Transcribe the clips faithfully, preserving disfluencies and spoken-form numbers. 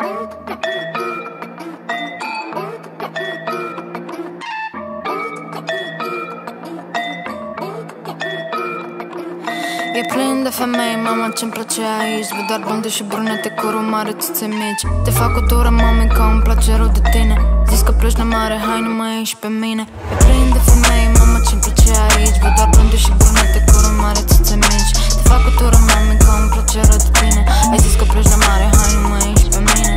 E plin de femei, mama, ce-mi place aici. Văd doar blonde și brunete cu rumare țâțe mici. Te fac o tură, mami, că îmi place rău de tine. Zis că pleci la mare, hai nu mai ieși pe mine. E plin de femei, mama, ce-mi place aici. Văd doar blonde și brunete cu rumare țâțe mici. Te fac o tură, mami, că îmi place rău de tine. Ai zis că pleci la mare, hai nu mai ieși pe mine.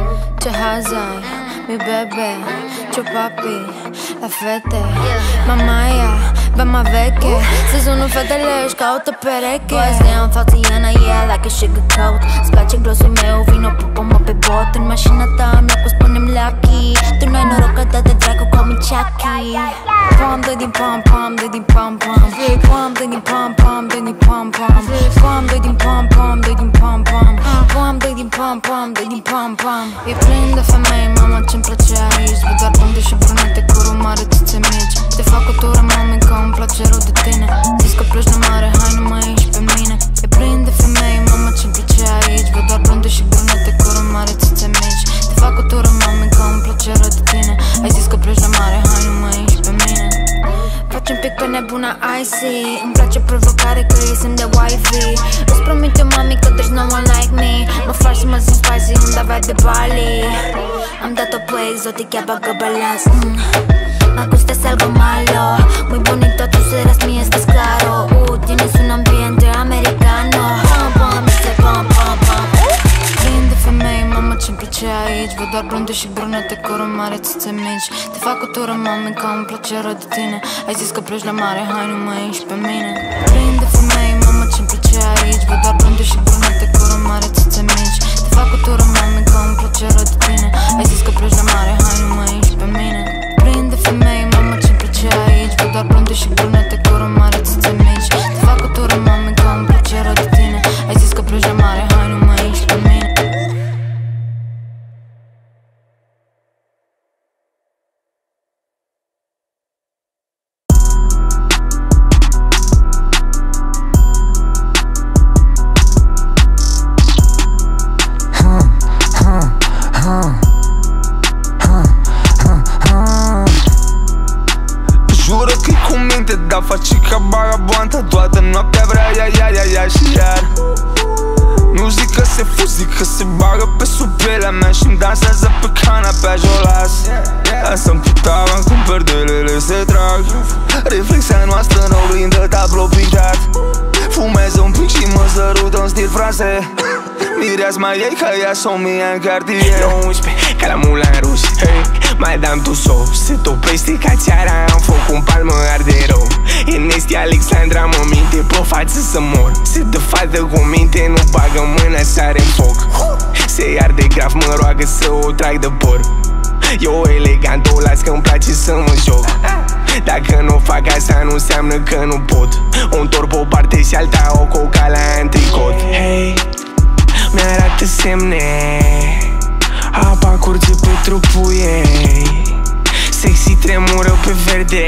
Ce haz ai, mi bebe, ce papi, la fete. Mamaia, bama veche, sezonul fetele își caută pereche. Azi le-am față Iana, yeah, like a sugar coat. Îți place glosul meu, vino, pupă-mă pe bot. În mașina ta, mi-a pus, spunem lucky. Tu n-ai noroc că dă de dracu, call me Chucky. Pam, dă din pam, pam, dă din pam, pam. Pam, dă din pam, pam, dă din pam, pam. Pam, dă din pam, pam, dă din pam, pam. Pam, dă din pam, pam, dă din pam, pam. E plin de femei, mama, ce-mi place aici. Văd doar blonde și brunete cu rumare țâțe mici. Te fac o tură, mami, că îmi place rău de tine. Zis că pleci la mare, hai nu mai ieși pe mine. E plin de femei, mama, ce-mi place aici. Văd doar blonde și brunete cu rumare țâțe mici. Te fac o tură, mami, că îmi place rău de tine. Ai zis că pleci la mare, hai nu mai ieși pe mine. Faci un pic pe nebuna icy. Îmi place provocare că e semn de wifey. Îți promit eu, mami, că there's no one like me. Mă faci să mă simt spicy, îmi dai vibe de Bali. Am dat-o pe exotic, ea bagă balans. mm. Me gusta es algo malo, muy bonito, tú serás mi estás claro. Uh, tienes un ambiente americano. Pam, pam, este pam, pam, pam. Plin de femei, mama, ce-mi place aici. Văd doar blonde și brunete cu rumare țâțe mici. Te fac o tură, mami, că îmi place rău de tine. Ai zis că pleci la mare, hai nu mai ieși pe mine. Plin de femei, mama, ce-mi place aici. Văd doar blonde și brunete cu rumare țâțe mici. Te fac o tură, mami, că îmi place rău de tine. Ai zis că pleci la mare, hai nu mai ieși pe mine. Plin de femei, mama, ce-mi place aici. Văd doar blonde și brunete cu rumare țâțe mici. Te fac o tură, mami, că îmi place rău de tine. Ai zis că pleci la mare, hai nu mai ieși pe mine. Dar faci ca baraboantă toată noaptea, vrea ia, ia, ia, ia și iar. Nu zic că se fuz, zic că se bagă pe sub pielea mea și-mi dansează pe canapea jolas. Lasă-mi putava cum perdelele se trag. Reflexia noastră în oglindă, tablou pictat. Fumez un pic și mă sărută în stil francez. Mireasma ei ca ea somia în cartier. nouăsprezece, ca la Moulin Rouge, hey. Madame Tussauds, se topește ca țeara în foc, un palmă arde rău. E Nesti Alexandra, mă minte pe față să mor. Se dă fată cu minte, nu bagă mâna, sare în foc. Se arde grav, mă roagă să o trag de păr. Eu elegant o las că-mi place să mă joc. Dacă nu fac asta nu înseamnă că nu pot. O întorc pe o parte și alta, o coca la antricot. Hey, mi-arată semne, apa curge pe trupul ei. Sexy tremură pe verde,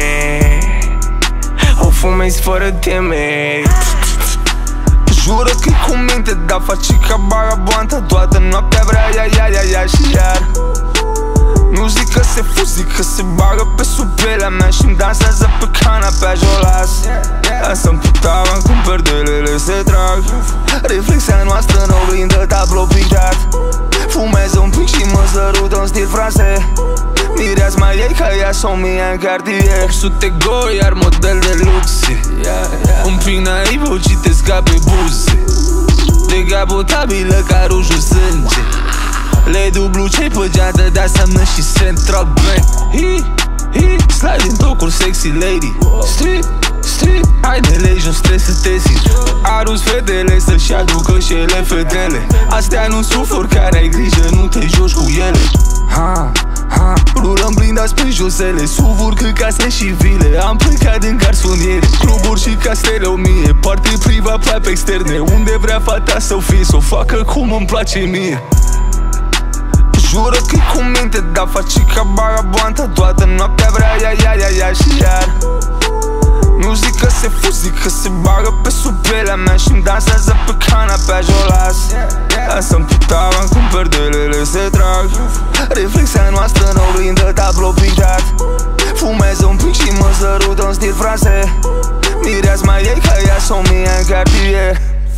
o fumezi fără temeri. Jură că-i cu minte, dar faci ca baraboantă toată noaptea, vrea ia, ia, ia, ia și iar. Nu zic că se fuz, zic că se bagă pe sub pielea mea și-mi dansează pe canapea jolas. Lasă-mi putava cum perdelele se trag. Reflexia noastră în oglindă, tablou pictat. Fumez un pic și mă sărută în stil francez. Mireasma ei ca ea somia în cartier. opt sute go, iar model de luxe. Un pic naiv, o citesc ca pe buze. Decapotabilă ca rujul sânge. Le dublu ce pe geantă, dar seamnă și Central Bank. Hi, hi, slide în tocuri sexy lady. Strip, strip, haide legi, nu stres să te simți. Arunci fetele să-și aducă și ele fetele. Astea nu sunt oricare, ai grijă, nu te joci cu ele. Ha, ha, rulăm blindați pe josele, suvuri cât case și vile. Am plecat din garsoniere, cluburi și castele o mie. Parte priva, pipe externe, unde vrea fata să fie, să o facă cum îmi place mie. Jură că-i cu minte, dar faci ca baraboantă toată noaptea, vrea ia, ia, ia, ia și iar. Nu zic că se fuz, zic că se bagă pe sub pielea mea și-mi dansează pe canapea jolas. Lasă-mi putava cum perdelele se trag. Reflexia noastră în oglindă tablou pictat. Fumez un pic și mă sărut în stil francez. Mireas mai ei ca ea sau mie în Cartier.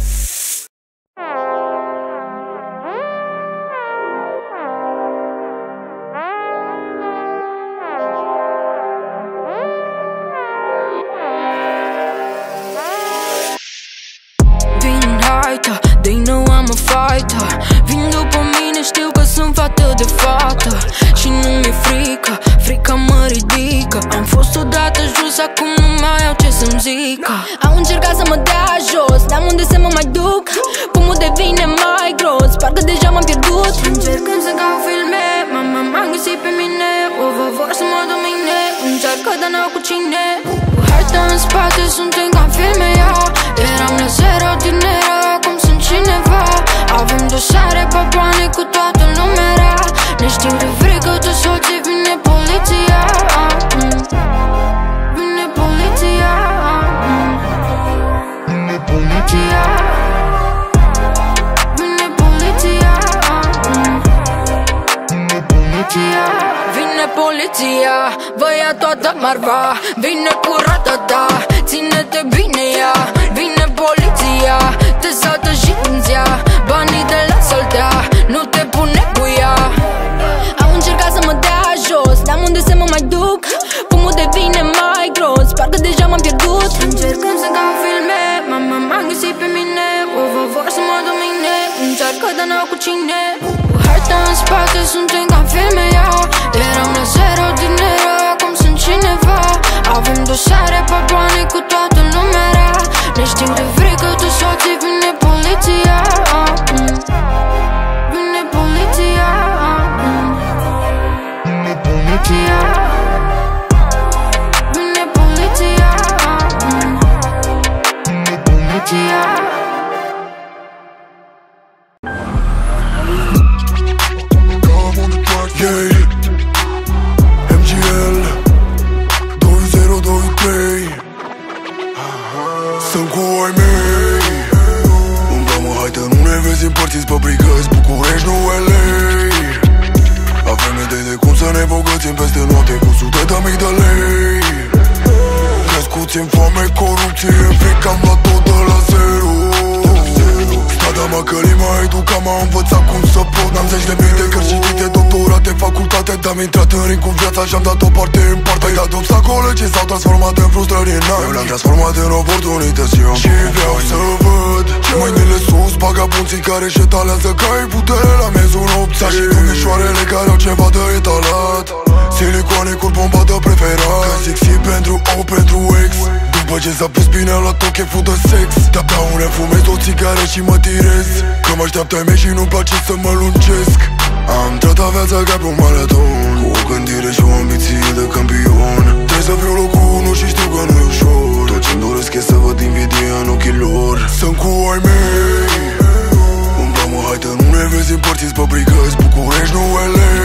They know I'm a fighter. Vin după mine, știu că sunt fată de fată. Și nu mi-e frică, frica mă ridică. Am fost odată jos, acum nu mai au ce să-mi zică. Au încercat să mă dea jos, n-am unde să mă mai duc. Pumul devine mai gros, parcă deja m-am pierdut. Încercând să caut filme, mama m-a găsit pe mine. O vă vor să mă domine, încearcă dar n-au cu cine. Cu harta în spate, suntem ca filme, ia. Eram la zero tinera, acum sunt cineva. Avem dosare, papoane cu toată lumea rea. Ne știm de frică, toți soții, vine poliția. Vine poliția. Vine poliția. Vine poliția. Vine poliția. Vine poliția, vă ia toată marva. Vine cu ratata, ține-te bine ea. Vine poliția, te saltă și înția. Banii de la saltea, nu te pune cu ea. Au încercat să mă dea jos, n-am unde să mă mai duc. Pumul devine mai gros, parcă deja m-am pierdut. Încercând să caut filme, mama m-a găsit pe mine. O vă vor să mă domine, încearcă dar n-au cu cine. Cu harta în spate, suntem ca filme, ia. Eram la zero dinero, acum sunt cineva. Avem dosare, papoane cu toată lumea rea. Ne știm de frică, toți soții, vine poliția. Vine poliția. Vine poliția. Vine poliția. Vine poliția. Yeah, M G L doi zero doi trei. Sunt cu ai mei. Umblam în haită, nu ne vezi împărțiți pe brigăzi. București, nu L A. Avem idei de cum să ne bogățim peste noapte cu sute de mii de lei. Crescuți în foame, corupție, frică, am luat tot de la zero. Strada mă călima, educa, m-a învățat cum să pot. N-am zeci de mii de cărți citite, doctorate, facultate. Dar-am intrat în ring cu viața și-am dat o parte în parte. Ai dat obstacole ce s-au transformat în frustrări în ani. Eu le-am transformat în oportunități eu. Și vreau să văd mâinile sus, bagabunții care șetalează ca ai putere la miezul nopții. Și domnișoarele care au ceva de etalat. Silicoane cu bomba de preferat. Că zic si pentru O, pentru X. După ce s-a pus bine la tot cheful de sex. Dar un refumez o țigară și mă tirez. Că mă așteaptă ai mei și nu-mi place să mă lungesc. Am tratat viața ca pe un maraton, cu o gândire și o ambiție de campion. Trebuie să fiu locul unu și știu că nu e ușor. Tot ce-mi doresc e să văd invidia în ochii lor. Sunt cu ai mei. Umblam în haită, nu ne vezi împărțiți pe brigăzi. București, nu L A.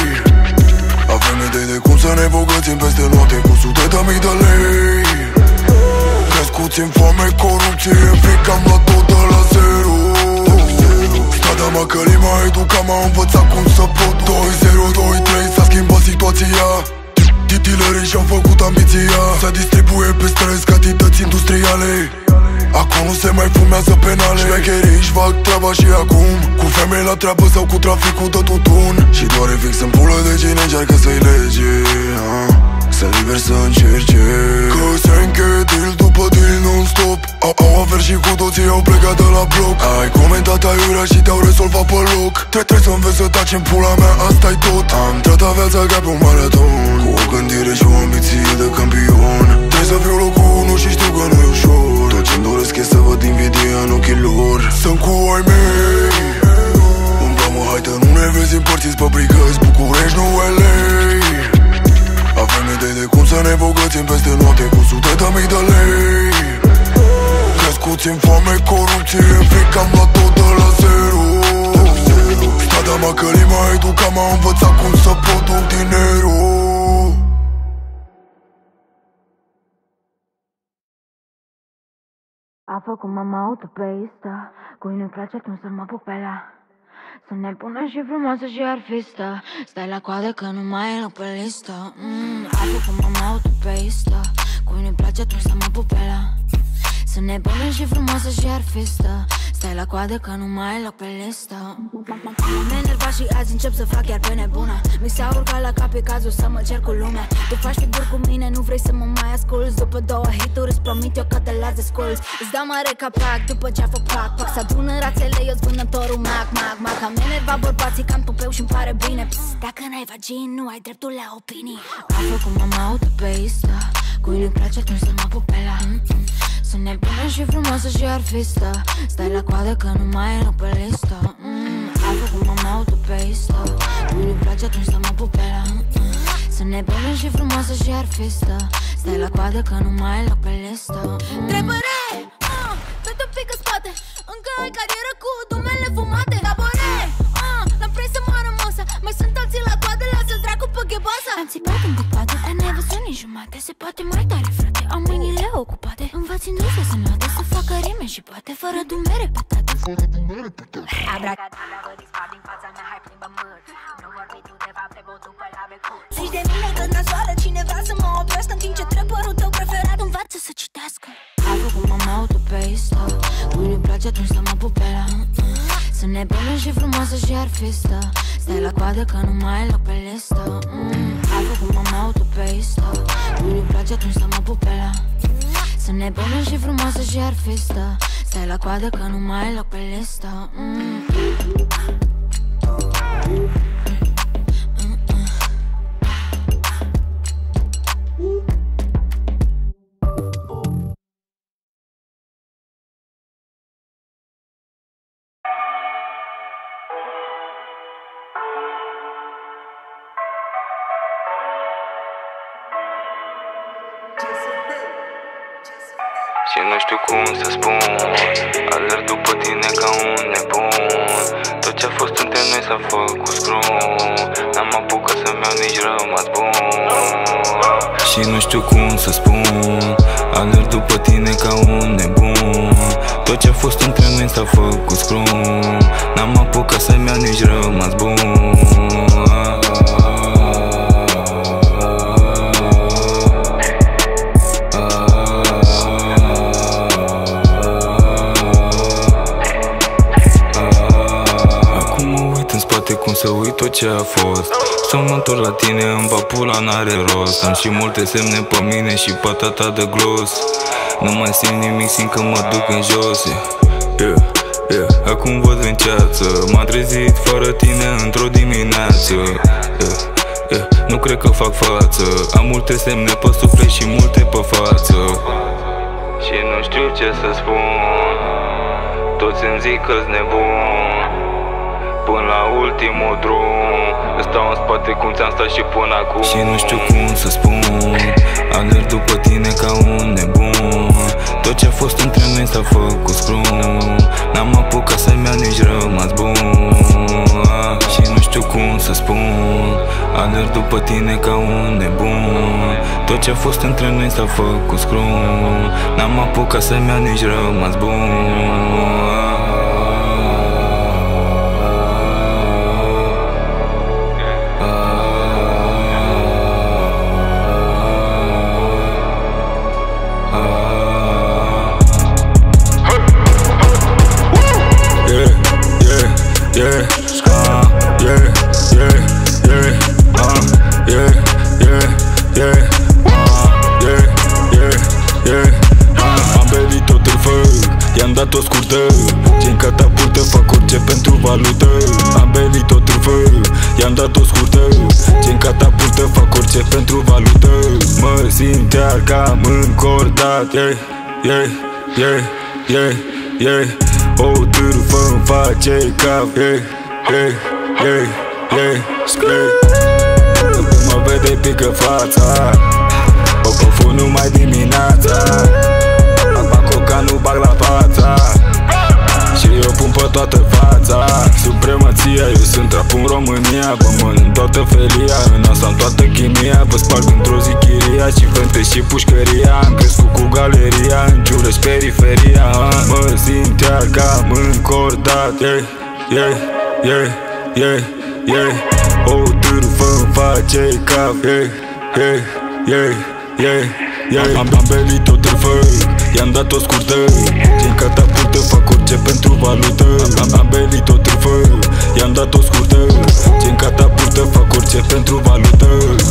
Avem idei de cum să ne bogățim peste noapte cu sute de mii de lei. Crescuți în foame, corupție, frică, am luat tot de la zero. Strada mă călima, educa, m-a învățat cum să pot. Doi zero doi trei, s-a schimbat situația. Titilerii și-au făcut ambiția. Se distribuie pe străzi cantități industriale. Acum nu se mai fumează penale. Șmecherii își fac treaba și acum, cu femei la treabă sau cu traficul de tutun. Și doare fix în pulă de cine încearcă să-i lege, ah. Să liber să încerce. Că se încheie deal după deal non-stop. Au, au averi și cu toții au plecat de la bloc. Ai comentat aiurea și te-au rezolvat pe loc. Trebuie să înveți să taci în pula mea, asta-i tot. Am tratat viața ca pe un maraton, cu o gândire și o ambiție de campion. Trebuie să fiu locul unu și știu că nu e ușor. Tot ce-mi doresc e să văd invidia în ochii lor. Sunt cu ai mei. Umblam în haită, nu ne vezi împărțiți pe brigăzi. București, nu L A. Avem idei de cum să ne bogățim peste noapte cu sute de mii de lei. Crescuți în foame, corupție, frică, am luat tot de la zero. Strada mă călima, educa, m-a învățat cum să produc dinero. A făcut mama autopeistă, cui nu-i place atunci să mă pupela. Sunt nebună și frumoasă și artistă. Stai la coadă că nu mai e loc pe listă. mm, Ai făcut mama autopeistă. Cui nu-i place atunci să mă pupela. Sunt nebună și frumoasă și artistă. Stai la coadă că nu mai e loc pe listă. M-am enervat și azi încep să fac chiar pe nebună. Mi s-a urcat la cap, e cazul să mă cer cu lumea. Tu faci figuri cu mine, nu vrei să mă mai asculți. După două hituri îți promit eu că te las desculți. Îți dau mare capac după ce a făcut pac pac. S-adună rațele, eu-ți vânătorul mac mac mac. Am enervat bărbații că am tupeu și-mi pare bine. Psst, dacă n-ai vagin, nu ai dreptul la opinii. A făcut mama autopeistă. Cui nu-i place atunci să mă pupela. mm-mm. Sunt nebună și frumoasă și artistă. Stai la coadă că nu mai e loc pe listă. mm, Ai făcut mama autopeistă. Cui nu-i place atunci să mă pupela. mm-mm. Sunt nebună și frumoasă și artistă. Stai la coadă că nu mai e loc pe listă. mm. Trebăre, uh, dă-te un pic în spate. Încă ai carieră cu dumele fumate. Tabore, uh, l-am prins să moară mosa. Mai sunt alții la coadă, lasă-l dracu pe gheboasa. Am țipat în dupate, dar n-ai văzut nici jumate. Se poate mai tare, frate, am mâinile ocupate. Învați industria să noate, să facă rime și poate fără dumere pe tate. Fără dumere pe tate. Abracadabra, vă dispar din fața mea, hai plimbă măr. Nu vorbi tu de fapte, botul pe la becur. Zici de mine că nasoală cineva să mă oprească, în timp ce trăpărul tău preferat învață să citească. Ai făcut mama autopeistă. Cui nu-i place atunci să mă pupela. Sunt nebună și frumoasă și artistă. Stai la coadă că nu mai e loc pe listă. mm, Ai făcut mama autopeistă. Cui nu-i place atunci să mă pupela. Sunt nebună și frumoasă și artistă. Stai la coadă că nu mai e loc pe listă. mm. Și nu știu cum să spun, alerg după tine ca un nebun. Tot ce-a fost între noi s-a făcut scrum. N-am apucat să-mi iau nici rămas bun. Și nu știu cum să spun, alerg după tine ca un nebun. Tot ce-a fost între noi s-a făcut scrum. N-am apucat să-mi iau nici rămas bun. Cum să uit tot ce a fost. Să mă întorc la tine, în papula n-are rost. Am și multe semne pe mine și patata de glos. Nu mai simt nimic, simt că mă duc în jos. yeah, yeah. Acum văd în ceață. M-am trezit fără tine într-o dimineață. yeah, yeah. Nu cred că fac față. Am multe semne pe suflet și multe pe față. Și nu știu ce să spun. Toți îmi zic că-s nebun. Până la ultimul drum îți stau în spate cum ți-am stat și până acum. Și nu știu cum să spun, alerg după tine ca un nebun. Tot ce-a fost între noi s-a făcut scrum. N-am apucat să-mi iau nici rămas bun. Și nu știu cum să spun, alerg după tine ca un nebun. Tot ce-a fost între noi s-a făcut scrum. N-am apucat să-mi iau nici rămas bun. Yeah, uh, yeah, yeah, yeah, uh, yeah, yeah, yeah, uh, yeah, yeah, yeah, uh. Am belit tot în fă, i-am dat o scurtă. Ce-n catapultă fac orice pentru valută. Am belit tot în fă, i-am dat o scurtă. Ce-n catapultă fac orice pentru valută. Mă simt iar cam încordat. Yeah, yeah, yeah, yeah, yeah. O târfă-mi face cap. Yeah, yeah, yeah, yeah, yeah. Când mă vede pică fața. O confund numai dimineața. Bag coca, nu bag la fața. Și eu pun pe toată fața. Supremația, eu sunt rap în România. Vă mănânc toată felia, în asta am toată chimia. Vă sparg într-o zi chiria și vente și pușcăria. Am crescut cu galeria, în Giură și periferia. Mă simt iar cam încordat. Yeah, yeah, yeah, yeah, yeah. O târfă-mi face cap, yeah, yeah, yeah, yeah, yeah. Am, am belit o târfă, i-am dat o scurtă, gen catapultă, fac orice pentru valută. Am, am, am belit o târfă, i-am dat o scurtă, gen catapultă, fac orice pentru valută.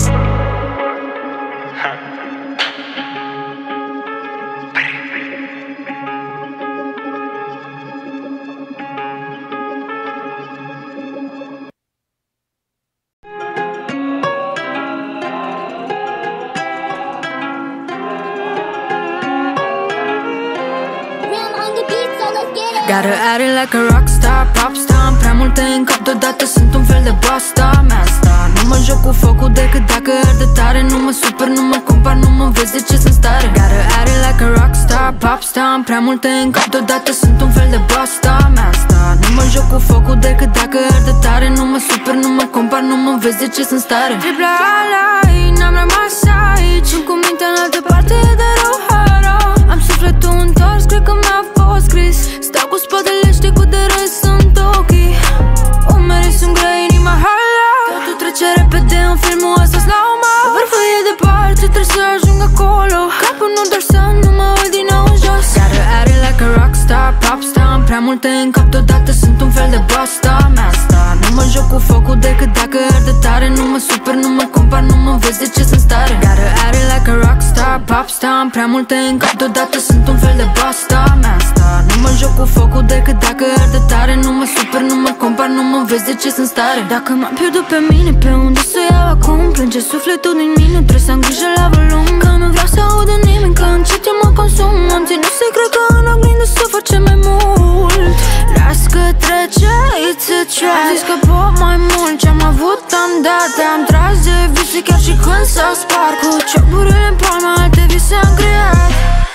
Gotta act it like a rockstar, popstar. Am prea multe în cap deodată, sunt un fel de bosta mea asta. Nu mă joc cu focul decât dacă arde tare. Nu mă super, nu mă compar, nu mă vezi de ce sunt stare. Gotta act it like a rockstar, popstar. Am prea multe în cap deodată, sunt un fel de bosta mea asta. Nu mă joc cu focul decât dacă arde tare. Nu mă super, nu mă compar, nu mă vezi de ce sunt stare. Tripla ala, n-am rămas aici. Sunt cu mintea în altă parte de rău haro. Am sufletul întors, cred că mi-a fost scris. Stau cu spatele, știi cât de răi sunt ochii. Umerii sunt grei, inima hala. Totul trece repede în filmul ăsta slow-mo. Vârful e departe, trebuie să ajung acolo. Capul nu doar să nu mă uit din nou în jos. Gotta act it like a rockstar, popstar. Am prea multe în cap deodată, sunt un fel de bosta mea asta. Nu mă joc cu focul decât dacă arde tare. Nu mă super, nu mă compar, nu mă vezi de ce sunt stare. Gotta act it like a rockstar, popstar. Am prea multe în cap deodată, sunt un fel de bosta mea asta. Nu mă joc cu focul decât dacă arde tare. Nu mă super, nu mă compar, nu mă vezi de ce sunt stare. Dacă m-am pierdut pe mine, pe unde să iau acum? Plânge sufletul din mine, trebuie să am grijă la volum. Că nu vreau să aud de nimeni, că încet eu mă consum. Am ținut să cred că în oglindă să facem mai mult. Las că trece, it's a trap. Am zis că pot mai mult, ce-am avut am dat. Am tras de vise chiar și când s-au spart. Cu cioburile în palmă, alte vise am creat.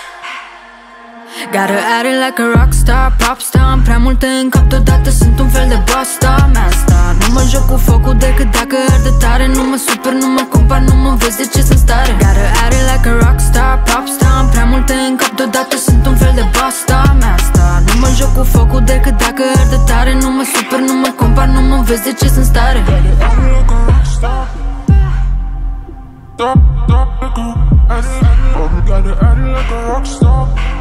Gotta act it like a rockstar, popstar. Am prea multe în cap deodată, sunt un fel de bosta mea asta. Nu mă joc cu focul decât dacă arde tare. Nu mă super, nu mă compar, nu mă vezi de ce sunt stare. Gotta act it like a rockstar, popstar. Am prea multe în cap deodată, sunt un fel de bosta mea asta. Nu mă joc cu focul decât dacă arde tare. Nu mă super, nu mă compar, nu mă vezi de ce sunt stare. Gotta act it like a rockstar.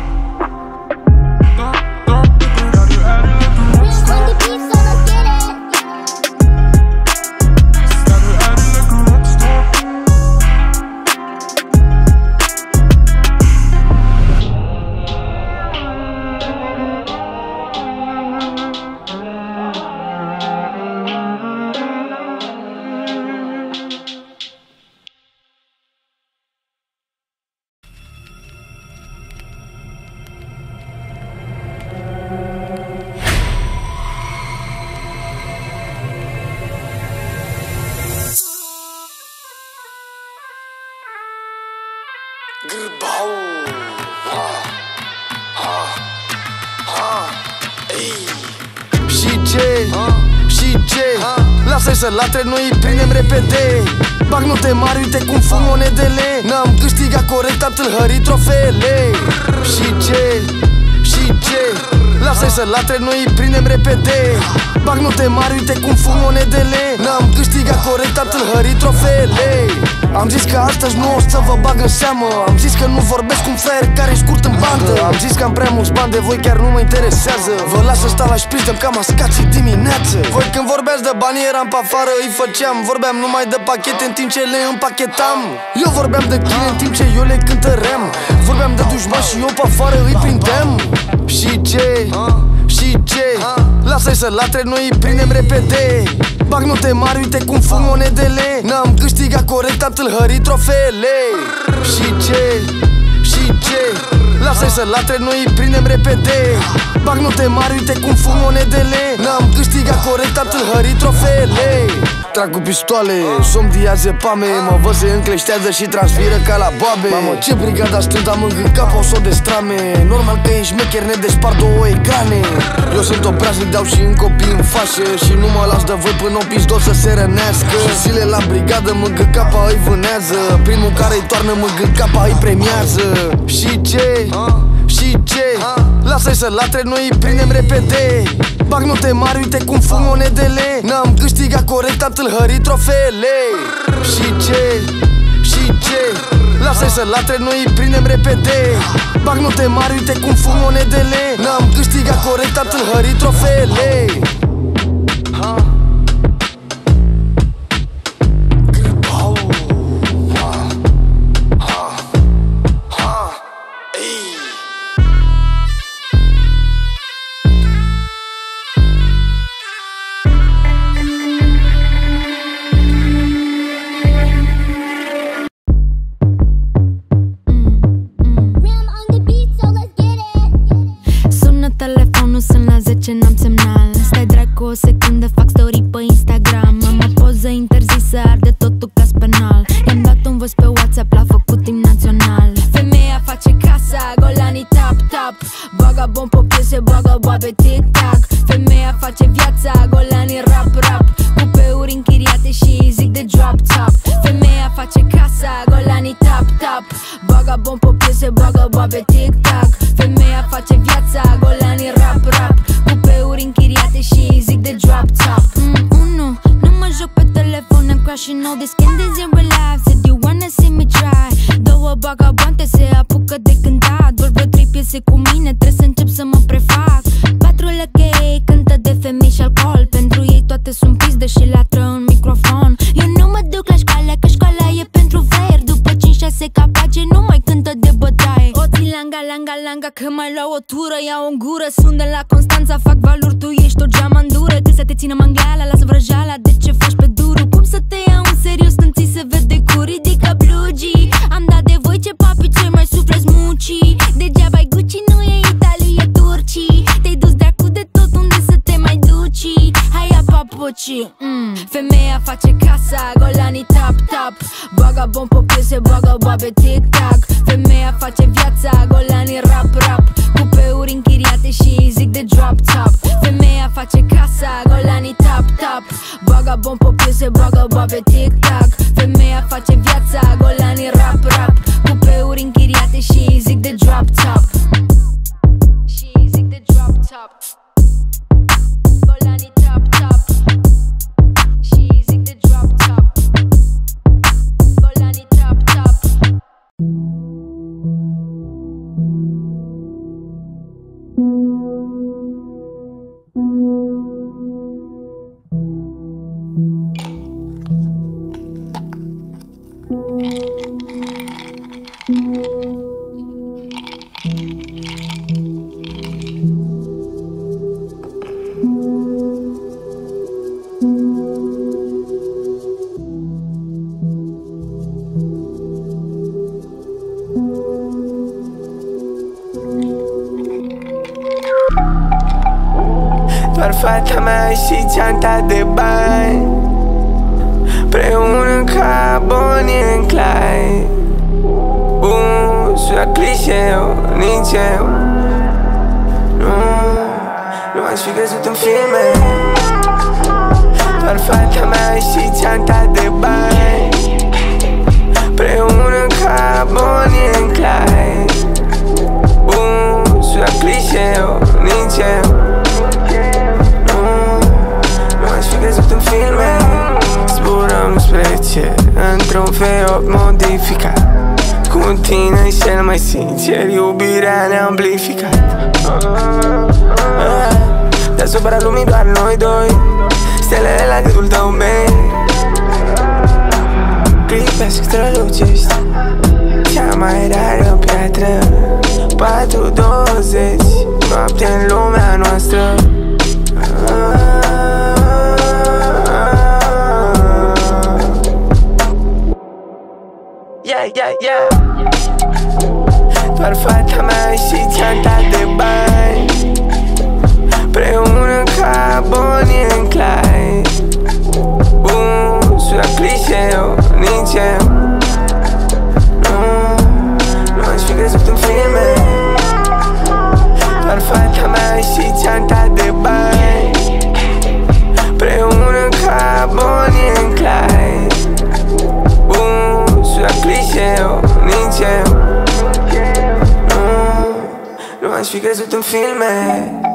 Și ce? Și ce? Lasă-i să latre, noi îi prindem repede. Bag note mari, uite cum fug monedele. N-am câștigat corect, am tâlhărit trofeele. Și ce? Și ce? Lasă-i să latre, noi îi prindem repede. Bag note mari, uite cum fug monedele. N-am câștigat corect, am tâlhărit trofeele. Am zis că astăzi nu o să vă bag în seamă. Am zis că nu vorbesc cu un fraier care scurt în bandă. Am zis că am prea mulți bani de voi, chiar nu mă interesează. Vă las să stau la șpriț, dăm cam ascații dimineață. Voi când vorbeați de bani eram pe afară, îi făceam. Vorbeam numai de pachete în timp ce le împachetam. Eu vorbeam de chile în timp ce eu le cântăream. Vorbeam de dușmani și eu pe afară îi prindeam. Și ce? Și ce? Lasă-i să latre, noi îi prindem repede. Bag note mari, uite cum fug monedele. N-am câștigat corect, am tâlhărit trofeele. Și ce? Și ce? Lasă-i să latre, noi îi prindem repede. Bag note mari, uite cum fug monedele. N-am câștigat corect, am tâlhărit trofeele. Trag cu pistoale, somn diazepame. Mă văd se încleștează și transpiră ca la boabe. Mamă, ce brigada stând, am în cap o so de strame. Normal că ești mecher, ne despart două ecrane. Eu sunt obraznic, dau și în copii în fașă. Și nu mă las de voi până o pistol să se rănească. Și zile la brigadă, mângă capa îi vânează. Primul care-i toarnă, mângă capa îi premiază. Și ce? Și ce? Lasă-i să latre, noi îi prindem repede. Bag note mari, uite cum fug monedele. N-am câștigat corect, am tâlhărit trofeele. Și ce? Și ce? Lasă-i să latre, noi îi prindem repede. Bag note mari, uite cum fug monedele. N-am câștigat corect, am tâlhărit trofeele. N-am semnal. Stai dracu o secundă, fac story pe Instagram. Am o poză interzisă, arde totul ca penal. I-am dat un voice pe WhatsApp, l-a făcut timp național. Femeia face casa, golanii tap tap. Bagă bom pe piese, bagă boabe tic-tac. Femeia face viața, golanii rap rap. Cupeuri închiriate și zic de drop top. Femeia face casa, golanii tap tap. Bagă bom pe piese, bagă boabe tic-tac. Femeia face viața, golanii rap rap. Cupeuri închiriate și zic de drop top. mm, Unu, nu mă joc pe telefon, I'm crashing all these candies in real life. Said you wanna see me try. Două bagabonte se apucă de cântat. Vor vreo trei piese cu mine, trebuie să încep să mă prefac. Patru lăchei cântă de femei și alcool. Pentru ei toate sunt pizde și latră în microfon. Eu nu mă duc la școală, că școala e pentru ver. După cinci șase capace nu mai cântă de bătaie. O ții langa, langa, langa, că mai luau o tură. Iau în gură, sunt de la Constanța, fac valuri. Tu ești o geamandură, că să te țină mangala, lasă vrăjala. De ce faci pe duru? Cum să te iau în serios când ți se vede cu ridica blugii? Am dat de voi ce papi, ce mai sufleți mucii. Degeaba-i Gucci, nu e Italia, e Turcii. Te-ai dus de-acu de tot, unde să te mai duci? Hai ia papuci. mm. Femeia face casa, golanii tap tap. Bagă bom pe piese, bagă boabe tic-tac. Femeia face viața, golanii rap rap. Cupeuri închiriate și zic de drop top. Femeia face casa, golanii tap tap. Bagă bom pe piese, bagă boabe tic-tac. Femeia face viața, golanii rap rap. Cupeuri închiriate și zic de drop top. Și zic de drop top. Golanii tap tap. Și zic de drop top. Golanii tap tap. Doar fata mea și țeanta de bani, preună ca Bonnie and Clyde. Uh, sună clișeu, nici eu Nu, nu aș fi crezut în filme. Doar fata mea și țeanta de bani, preună ca Bonnie and Clyde. Uh, sună clișeu, nici eu crezut în filme. Zburăm spre cer într-un V opt modificat. Cu tine cel mai sincer, iubirea ne-a amplificat. Deasupra lumii doar noi doi, stelele la gâtul tău, babe. Clipesc, strălucești, cea mai rară piatră. patru douăzeci, noapte în lumea noastră. Yeah, yeah, yeah. Doar fata mea și țeanta de bani, preună ca Bonnie and Clyde. Uh, sună clișeu, nici eu Nu, nu aș fi crezut în filme. Doar fata mea și țeanta de bani, preună ca Bonnie and Clyde. Uh, sună clișeu, nici eu Nu, nu aș fi crezut în filme.